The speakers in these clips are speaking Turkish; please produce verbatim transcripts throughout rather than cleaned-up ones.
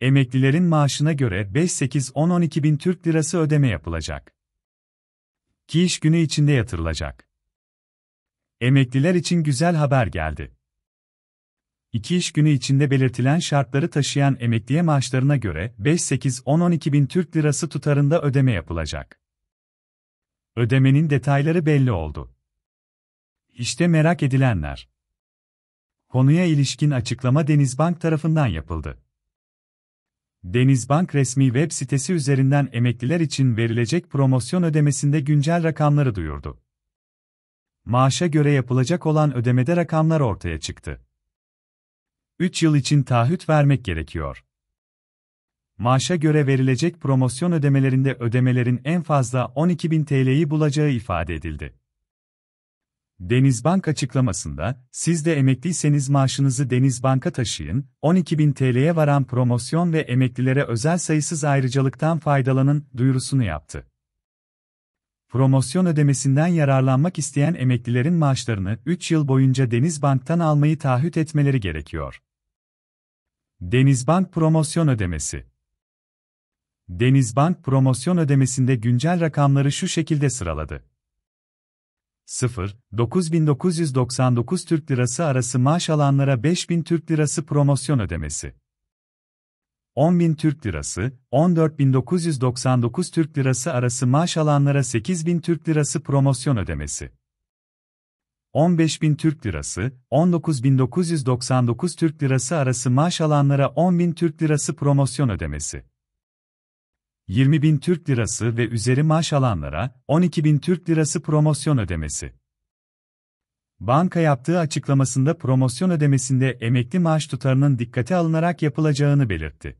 Emeklilerin maaşına göre beş, sekiz, on, on iki bin Türk Lirası ödeme yapılacak. iki iş günü içinde yatırılacak. Emekliler için güzel haber geldi. iki iş günü içinde belirtilen şartları taşıyan emekliye maaşlarına göre beş, sekiz, on, on iki bin Türk Lirası tutarında ödeme yapılacak. Ödemenin detayları belli oldu. İşte merak edilenler. Konuya ilişkin açıklama Denizbank tarafından yapıldı. Denizbank resmi web sitesi üzerinden emekliler için verilecek promosyon ödemesinde güncel rakamları duyurdu. Maaşa göre yapılacak olan ödemede rakamlar ortaya çıktı. üç yıl için taahhüt vermek gerekiyor. Maaşa göre verilecek promosyon ödemelerinde ödemelerin en fazla on iki bin T L'yi bulacağı ifade edildi. Denizbank açıklamasında, siz de emekliyseniz maaşınızı Denizbank'a taşıyın, on iki bin T L'ye varan promosyon ve emeklilere özel sayısız ayrıcalıktan faydalanın duyurusunu yaptı. Promosyon ödemesinden yararlanmak isteyen emeklilerin maaşlarını üç yıl boyunca Denizbank'tan almayı taahhüt etmeleri gerekiyor. Denizbank promosyon ödemesi. Denizbank promosyon ödemesinde güncel rakamları şu şekilde sıraladı. sıfır, dokuz bin dokuz yüz doksan dokuz Türk Lirası arası maaş alanlara beş bin Türk Lirası promosyon ödemesi. on bin Türk Lirası, on dört bin dokuz yüz doksan dokuz Türk Lirası arası maaş alanlara sekiz bin Türk Lirası promosyon ödemesi. on beş bin Türk Lirası, on dokuz bin dokuz yüz doksan dokuz Türk Lirası arası maaş alanlara on bin Türk Lirası promosyon ödemesi. yirmi bin Türk Lirası ve üzeri maaş alanlara on iki bin Türk Lirası promosyon ödemesi. Banka yaptığı açıklamasında promosyon ödemesinde emekli maaş tutarının dikkate alınarak yapılacağını belirtti.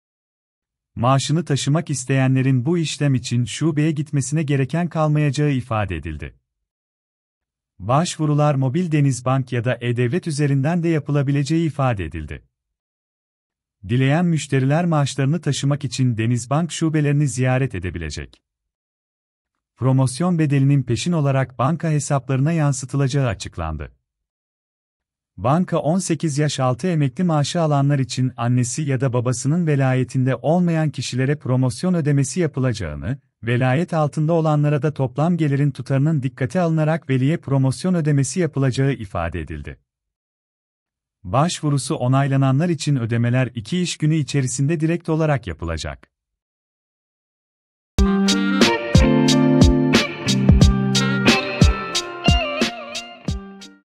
Maaşını taşımak isteyenlerin bu işlem için şubeye gitmesine gereken kalmayacağı ifade edildi. Başvurular mobil Denizbank ya da E-Devlet üzerinden de yapılabileceği ifade edildi. Dileyen müşteriler maaşlarını taşımak için Denizbank şubelerini ziyaret edebilecek. Promosyon bedelinin peşin olarak banka hesaplarına yansıtılacağı açıklandı. Banka on sekiz yaş altı emekli maaşı alanlar için annesi ya da babasının velayetinde olmayan kişilere promosyon ödemesi yapılacağını, velayet altında olanlara da toplam gelirin tutarının dikkate alınarak veliye promosyon ödemesi yapılacağı ifade edildi. Başvurusu onaylananlar için ödemeler iki iş günü içerisinde direkt olarak yapılacak.